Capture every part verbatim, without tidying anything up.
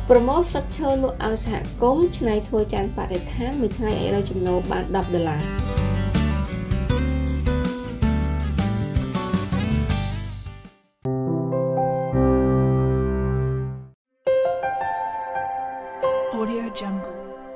promote structure លក់ឲ្យសហគមន៍ឆ្នៃធ្វើចានបរិស្ថានមួយថ្ងៃឲ្យរកចំណូលបានដប់ដុល្លារ Audio Jungle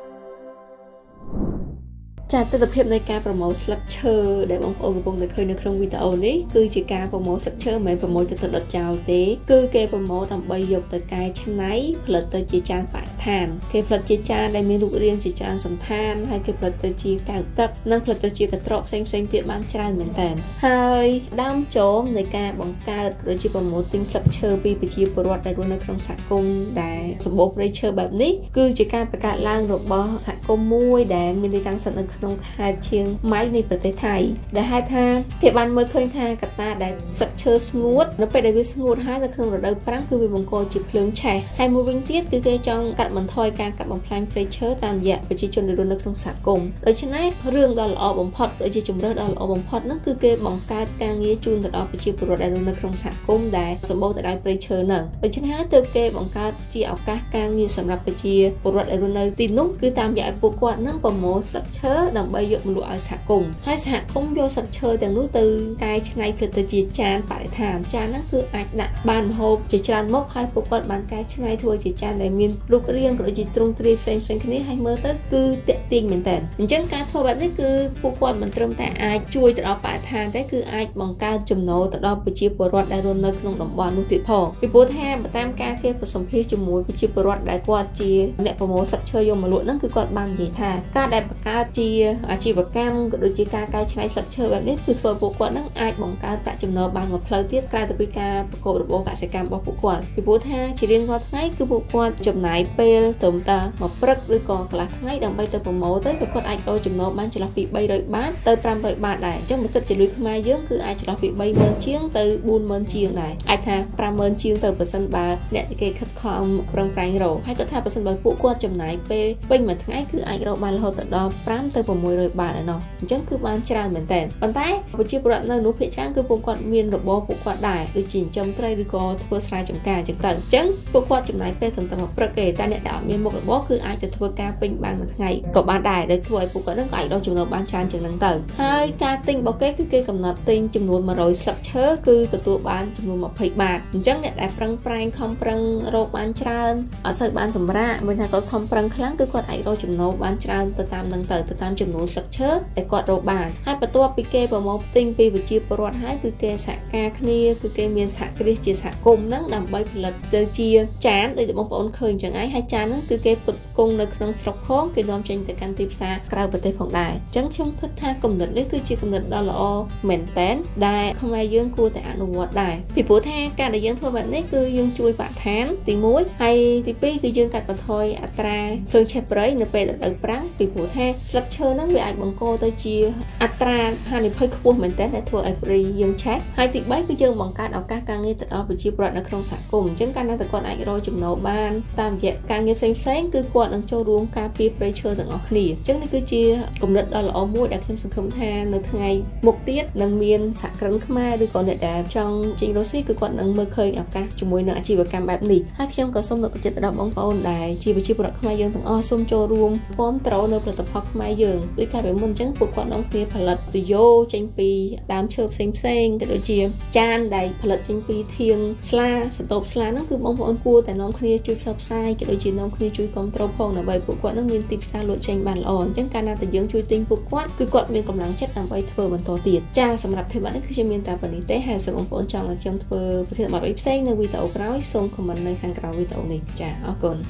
ចាទស្សនភាពនៃការប្រម៉ូទស្លឹកឈើដែលបងប្អូនកំពុងតែឃើញនៅក្នុងវីដេអូនេះគឺជាការប្រម៉ូទស្លឹកឈើមិនមែនប្រម៉ូទទៅដុតចោលទេគឺគេប្រម៉ូទដើម្បីយកទៅកែច្នៃផលិតទៅជាចានបរិស្ថានគេផលិតជាចានដែលមានរូបរាងជាច្រើនសន្តានហើយគេផលិតទៅជាកែវទឹកនិងផលិតទៅជាកន្ត្រកផ្សេងៗទៀតបានច្រើនមែនតើហើយដើមចមនៃការបង្កើតដូចជាប្រម៉ូទទិញស្លឹកឈើពីប្រជាពលរដ្ឋដែលរស់នៅក្នុងសហគមន៍ដែលសម្បូរព្រៃឈើបែបនេះគឺជាការបង្កើតឡើងរបស់សហគមន៍មួយដែលមានទីតាំងស្ថិតនៅក្នុងខេត្តឈៀងម៉ៃនៃប្រទេសថៃដែលហេតុថាគេបានមើលឃើញថាកត្តាដែលស្លឹកឈើស្ងួតនៅពេលដែលវាស្ងួតហើយនៅក្នុងរដូវប្រាំងគឺវាបង្កជាភ្លើងឆេះហើយមួយវិញទៀតគឺគេចង់កាត់បន្ថយការកាប់បំផ្លាញព្រៃឈើតាមរយៈប្រជាជនដែលរស់នៅក្នុងសហគមន៍ដូច្នេះរឿងដ៏ល្អបំផុតដូចជាជំរឿនដ៏ល្អបំផុតហ្នឹងគឺគេបង្កើតការងារជូនទៅដល់ប្រជាពលរដ្ឋដែលរស់នៅក្នុងសហគមន៍ដែលសម្បូរទៅដោយព្រៃឈើហ្នឹងដូច្នេះហើយទើបគេបង្កើតជាឱកាសការងារសម្រាប់ប្រជាពលរដ្ឋដែលរស់នៅទីនោះគឺតាមរយៈពួកគាត់នឹងប្រមូលស្លឹកឈើដើម្បីយកមកលក់ឲ្យសហគមន៍ហើយសហគមន៍យកស្លឹកឈើទាំងនោះទៅកែច្នៃផលិតទៅជាចានបរិស្ថានចានហ្នឹងគឺអាចដាក់បានម្ហូបជាច្រើនមុខហើយពួកគាត់បានកែច្នៃធ្វើជាចានដែលមានរូបរាងក៏ដូចជាទ្រង់ទ្រាយផ្សេងៗគ្នាហើយមើលទៅគឺតាក់ទាញមែនតើអញ្ចឹងការធ្វើបែបនេះគឺពួកគាត់មិនត្រឹមតែអាចជួយទៅដល់បរិស្ថានទេគឺអាចបង្កើតចំណូលទៅដល់ប្រជាពលរដ្ឋដែលរស់នៅក្នុងតំបន់នោះទៀតផងពីព្រោះថាតាមការគេប្រសម្ភាសជាមួយប្រជាពលរដ្ឋដែលគាត់ជាអ្នកប្រមូលស្លឹកឈើយកមកលក់ហ្នឹងគឺគាត់បាននិយាយថាការដែលបង្កើតជាអាជីវកម្មក៏ដូចជាការកែច្នៃស្លឹកឈើបែបនេះគឺធ្វើពួកគាត់នឹងអាចបង្កើតប្រាក់ចំណូលបានមួយផ្លូវទៀតក្រៅពីការប្រកបរបរកសិកម្មរបស់ពួកគាត់ពីព្រោះថាជារៀងរាល់ថ្ងៃគឺពួកគាត់ចំណាយពេលត្រឹមតែមួយព្រឹកឬក៏កន្លះថ្ងៃដើម្បីទៅប្រមូលទៅគឺគាត់អាចរកចំណូលបានចន្លោះពីបីរយបាតទៅប្រាំរយបាតដែរអញ្ចឹងបើគិតជាលុយខ្មែរយើងគឺអាចចន្លោះពីបីម៉ឺនជាងទៅបួនម៉ឺនជាងដែរអាចថាប្រាំម៉ឺនជាងទៅប្រសិនបើអ្នកគេខិតខំប្រឹងប្រែងរកហើយគាត់ថាប្រសិនបើពួកគាត់ចំណាយពេលពេញមួយថ្ងៃគឺអាចរកបានរហូតដល់ប្រាំទៅប្រាំមួយរយបាតឯណោះអញ្ចឹងគឺបានច្រើនមែនតើប៉ុន្តែប្រជាពលរដ្ឋនៅនោះភាគច្រើនគឺពួកគាត់មានរបរពួកគាត់ដែរដូចជាចិញ្ចឹមត្រីឬក៏ធ្វើស្រែចម្ការអញ្ចឹងទៅអញ្ចឹងពួកគាត់ចំណាយពេលត្រឹមតែមួយព្រឹកទេតែអ្នកដែលអត់មានមុខរបរគឺអាចទៅធ្វើការពេញបានមួយថ្ងៃក៏បានដែរដែលធ្វើឲ្យពួកគាត់នឹងក៏អាចរកចំណូលបានច្រើនជាងហ្នឹងទៅហើយការទិញរបស់គេគឺគេកំណត់ទិញចំនួនមួយរយស្លឹកឈើគឺទទួលបានចំនួនម្ភៃបាតអញ្ចឹងអ្នកដែលប្រឹងប្រែងខំប្រឹងរកបានច្រើនអត់សូវបានសម្រាកមិនថាគាត់ខំប្រឹងខ្លាំងគឺគាត់អាចរកចំណូលបានច្រើនទៅតាមហ្នឹងទៅទៅតាមចំនួនស្លឹកឈើដែលគាត់រកបានហើយបន្ទាប់ពីគេប្រមូលទិញពីប្រជាពលរដ្ឋហើយគឺគេសហការគ្នាគឺគេមានសហគ្រាសជាសហគមន៍ហ្នឹងដើម្បីផលិតទៅជាចានដូចបងប្អូនឃើញចឹងហើយហើយចានហ្នឹងគឺគេផ្គត់ផ្គង់នៅក្នុងស្រុកផងគេនាំចេញទៅកាន់ទីផ្សារក្រៅប្រទេសផងដែរអញ្ចឹងខ្ញុំគិតថាគំនិតនេះគឺជាគំនិតដ៏ល្អមែនតែនដែលខ្មែរយើងគួរតែអនុវត្តដែរពីព្រោះថាការដែលយើងធ្វើបែបនេះគឺយើងជួយបរិស្ថានទីមួយហើយទីពីរគឺយើងកាត់បន្ថយអត្រាភ្លើងឆេះព្រៃនៅពេលរដូវប្រាំងពីព្រោះថាស្លឹកឈើហ្នឹងវាអាចបង្កទៅជាអត្រាហានិភ័យខ្ពស់មែនទែនដែលធ្វើឲ្យព្រៃយើងឆេះហើយទីបីគឺយើងបង្កើតឱកាសការងារទៅដល់ប្រជាពលរដ្ឋនៅក្នុងសហគមន៍អញ្ចឹងកាលណាតែគាត់អាចរកចំណូលបានតាមរយៈការងារផ្សេងផ្សេងគឺគាត់នឹងចូលរួមការពារព្រៃឈើទាំងអស់គ្នាអញ្ចឹងនេះគឺជាគំនិតដ៏ល្អមួយដែលខ្ញុំសង្ឃឹមថានៅថ្ងៃមុខទៀតនឹងមានសហគ្រិនខ្មែរឬក៏អ្នកដែលចង់ចេញរកស៊ីគឺគាត់នឹងមើលឃើញឱកាសជាមួយនឹងអាជីវកម្មបែបនេះហើយខ្ញុំក៏សូមលើកទឹកចិត្តដល់បងប្អូនដែលជាប្រជាពលរដ្ឋខ្មែរយើងទាំងអស់សូមចូលរួមគាំទ្រនៅផលិតផលខ្មែរយើងដូចកាលពីមុនអញ្ចឹងពួកគាត់នាំគ្នាផលិតទយោចេញពីដើមឈើផ្សេងផ្សេងក៏ដូចជាចានដែលផលិតចេញពីធាងស្លាសន្ទប់ស្លាហ្នឹងគឺបងប្អូនគួរតែនាំគ្នាជួយផ្សព្វផ្សាយក៏ដូចជានាំគ្នាជួយគាំទ្រផងដើម្បីពួកគាត់នឹងមានទីផ្សារលក់ចេញបានល្អអញ្ចឹងកាលណាតែយើងជួយទិញពួកគាត់គឺគាត់មានកម្លាំងចិត្តដើម្បីធ្វើបន្តទៀតចាសម្រាប់ធីមនេះគឺខ្ញុំមានតែប៉ុណ្នេះទេហើយសូមបងប្អូនចង់ឲ្យខ្ញុំធ្វើប្រធានបទផ្សេងនៅវីដេអូក្រោយសូមខមមិននៅខាងក្រោមវីដេអូនេះចាអរគុណ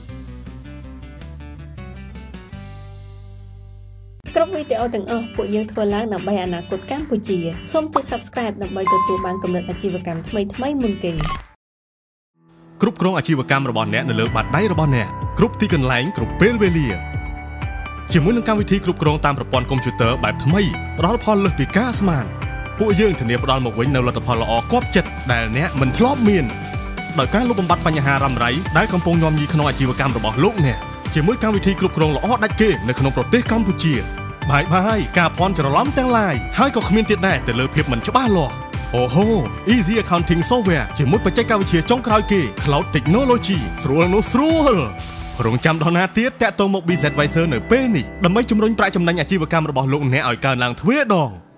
គ្រប់វីដេអូទាំងអស់ពួកយើងធ្វើឡើងដើម្បីអនាគតកម្ពុជាសូមចុច Subscribe ដើម្បីទទួលបានគំនិតអាជីវកម្មថ្មីៗមុនគេគ្រប់គ្រងអាជីវកម្មរបស់អ្នកនៅលើបាតដៃរបស់អ្នកគ្រប់ទីកន្លែងគ្រប់ពេលវេលាជាមួយនឹងកម្មវិធីគ្រប់គ្រងតាមប្រព័ន្ធកុំព្យូទ័របែបថ្មីផ្ដល់ផលលើសពីការស្មានពួកយើងធានាផ្ដល់មកវិញនូវលទ្ធផលល្អគប់ចិត្តដែលអ្នកមិនធ្លាប់មានដោយការលុបបំបាត់បញ្ហារ៉ាំរ៉ៃដែលកំពុងញោមញីក្នុងអាជីវកម្មរបស់លោកអ្នកជាមួយកម្មវិធីគ្រប់គ្រងល្អដាច់គេនៅក្នុងប្រទេសកម្ពុជាបាយបាយការភ័ន្តច្រឡំទាំងឡាយហើយក៏គ្មានទៀតដែរទៅលើភាពមិនច្បាស់លាស់អូហូ Easy Accounting Software ជាមួយបច្ចេកវិទ្យាចុងក្រោយគេ Cloud Technology ស្រួលនោះស្រួលរងចាំដល់ណាទៀតតាក់ទងមក BizAdvisor នៅពេលនេះដើម្បីជំរុញប្រាក់ចំណេញអាជីវកម្មរបស់លោកអ្នកឲ្យកើនឡើងទ្វេដង